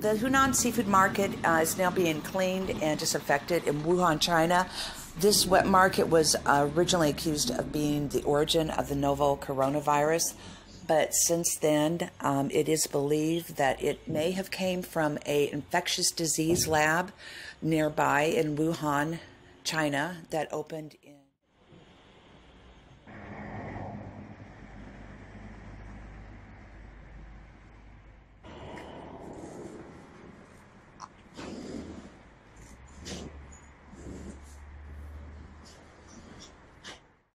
The Huanan seafood market is now being cleaned and disinfected in Wuhan, China. This wet market was originally accused of being the origin of the novel coronavirus, but since then it is believed that it may have came from an infectious disease lab nearby in Wuhan, China, that opened